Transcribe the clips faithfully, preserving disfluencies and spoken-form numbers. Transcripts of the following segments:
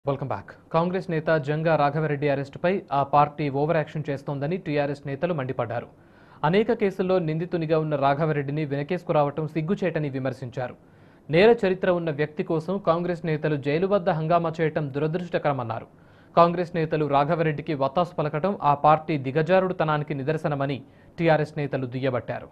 Welcome back. Congress నేత జంగా రాఘవరెడ్డి అరెస్టుపై ఆ పార్టీ ఓవర్ యాక్షన్ చేస్తోందని టీఆర్ఎస్ నేతలు మండిపడ్డారు. అనేక కేసుల్లో నిందితునిగా ఉన్న రాఘవరెడ్డిని వెనకేసుకురావటం సిగ్గుచేటని విమర్శించారు. నేర చరిత్ర ఉన్న వ్యక్తి కోసం కాంగ్రెస్ నేతలు జైలు వద్ద హంగామా చేయటం దురదృష్టకరమన్నారు. కాంగ్రెస్ నేతలు రాఘవరెడ్డికి వత్తాసు పలకటం ఆ పార్టీ దిగజారుడుతనానికి నిదర్శనమని టీఆర్ఎస్ నేతలు దుయ్యబట్టారు.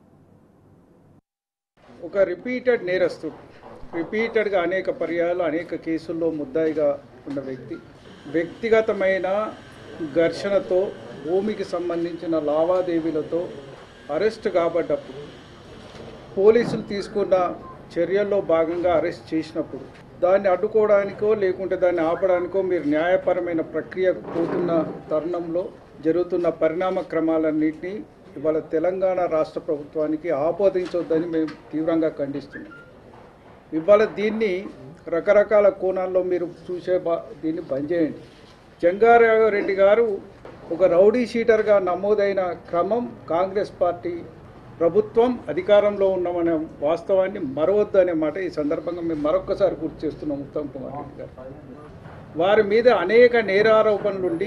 ఒక రిపీటెడ్ నేరస్తుడు రిపీటెడ్గా అనేక పర్యాలు అనేక కేసుల్లో ముద్దాయిగా ఉన్న వ్యక్తి వ్యక్తిగతమైన ఘర్షణతో భూమికి సంబంధించిన లావాదేవీలతో అరెస్ట్ కాబడ్డప్పుడు పోలీసులు తీసుకున్న చర్యల్లో భాగంగా అరెస్ట్ చేసినప్పుడు దాన్ని అడ్డుకోవడానికో లేకుంటే దాన్ని ఆపడానికో మీరు న్యాయపరమైన ప్రక్రియకు పోతున్న తరుణంలో జరుగుతున్న పరిణామ క్రమాలన్నింటినీ ఇవాళ తెలంగాణ రాష్ట్ర ప్రభుత్వానికి ఆపాదించొద్దని మేము తీవ్రంగా ఖండిస్తున్నాం. ఇవాళ దీన్ని రకరకాల కోణాల్లో మీరు చూసే బా దీన్ని బంద్ చేయండి. జంగారెడ్డి గారు ఒక రౌడీ షీటర్గా నమోదైన క్రమం కాంగ్రెస్ పార్టీ ప్రభుత్వం అధికారంలో ఉన్నామనే వాస్తవాన్ని మరవద్దు అనే మాట ఈ సందర్భంగా మేము మరొక్కసారి గుర్తు చేస్తున్నాం. ఉత్తమ్ కుమార్ రెడ్డి గారు వారి మీద అనేక నేరారోపణలుండి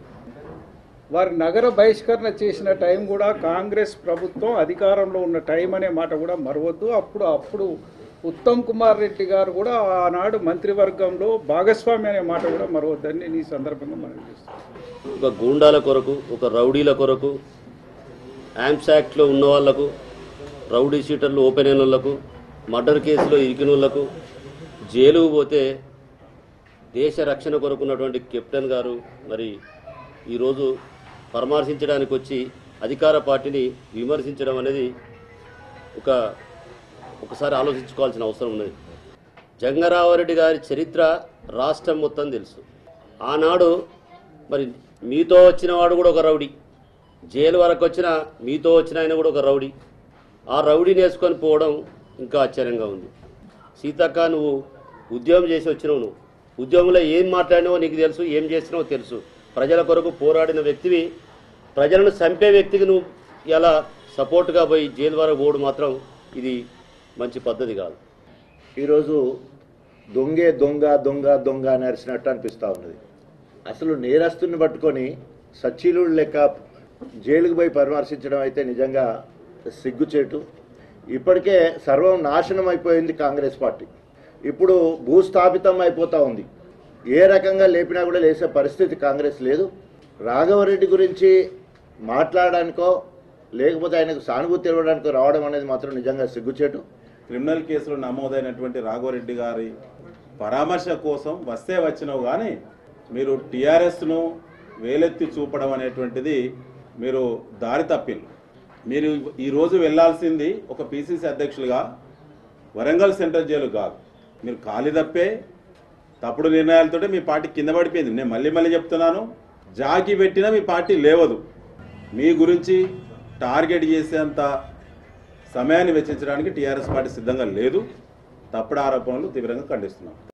వారి నగర బహిష్కరణ చేసిన టైం కూడా కాంగ్రెస్ ప్రభుత్వం అధికారంలో ఉన్న టైం అనే మాట కూడా మరవద్దు. అప్పుడు అప్పుడు ఉత్తమ్ కుమార్ రెడ్డి గారు కూడా ఆనాడు మంత్రివర్గంలో భాగస్వామి అనే మాట కూడా మరవద్దని నేను ఈ సందర్భంగా మనం చేస్తాను. ఒక గూండాల కొరకు, ఒక రౌడీల కొరకు, యామ్స్ యాక్ట్లో ఉన్న వాళ్లకు, రౌడీ షీటర్లు ఓపెన్ అయిన వాళ్లకు, మర్డర్ కేసులో ఇరికిన వాళ్లకు జైలుకు పోతే దేశ రక్షణ కొరకున్నటువంటి కెప్టెన్ గారు మరి ఈరోజు పరామర్శించడానికి వచ్చి అధికార పార్టీని విమర్శించడం అనేది ఒక ఒకసారి ఆలోచించుకోవాల్సిన అవసరం ఉన్నది. జంగారావరెడ్డి గారి చరిత్ర రాష్ట్రం మొత్తం తెలుసు. ఆనాడు మరి మీతో వచ్చిన వాడు కూడా ఒక రౌడీ, జైలు వరకు వచ్చిన మీతో వచ్చిన ఆయన కూడా ఒక రౌడీ. ఆ రౌడీని వేసుకొని పోవడం ఇంకా ఆశ్చర్యంగా ఉంది. సీతక్క, నువ్వు ఉద్యోగం చేసి వచ్చినావు, నువ్వు ఉద్యోగంలో ఏం మాట్లాడినావో నీకు తెలుసు, ఏం చేసినావో తెలుసు. ప్రజల కొరకు పోరాడిన వ్యక్తివి, ప్రజలను చంపే వ్యక్తికి నువ్వు ఎలా సపోర్ట్గా పోయి జైలు వరకు పోవడం మాత్రం ఇది మంచి పద్ధతి కాదు. ఈరోజు దొంగే దొంగ దొంగ దొంగ అని అరిచినట్టు అనిపిస్తూ ఉన్నది. అసలు నేరస్తుని పట్టుకొని సచ్చీలుడు లెక్క జైలుకు పోయి పరామర్శించడం అయితే నిజంగా సిగ్గుచేటు. ఇప్పటికే సర్వం నాశనం అయిపోయింది కాంగ్రెస్ పార్టీ. ఇప్పుడు భూస్థాపితం అయిపోతూ ఉంది. ఏ రకంగా లేపినా కూడా లేసే పరిస్థితి కాంగ్రెస్ లేదు. రాఘవరెడ్డి గురించి మాట్లాడడానికో లేకపోతే ఆయనకు సానుభూతి ఇవ్వడానికో రావడం అనేది మాత్రం నిజంగా సిగ్గుచేటు. క్రిమినల్ కేసులు నమోదైనటువంటి రాఘవరెడ్డి గారి పరామర్శ కోసం వస్తే వచ్చినావు, కానీ మీరు టీఆర్ఎస్ను వేలెత్తి చూపడం అనేటువంటిది మీరు దారి తప్పిల్లు. మీరు ఈరోజు వెళ్లాల్సింది ఒక పీసీసీ అధ్యక్షులుగా వరంగల్ సెంట్రల్ జైలు కాదు. మీరు ఖాళీ తప్పే తప్పుడు నిర్ణయాలతోటే మీ పార్టీ కింద పడిపోయింది. నేను మళ్ళీ మళ్ళీ చెప్తున్నాను, జాకి పెట్టినా మీ పార్టీ లేవదు. మీ గురించి టార్గెట్ చేసేంత సమయాన్ని వెచ్చించడానికి టీఆర్ఎస్ పార్టీ సిద్ధంగా లేదు. తప్పుడు ఆరోపణలు తీవ్రంగా ఖండిస్తున్నాం.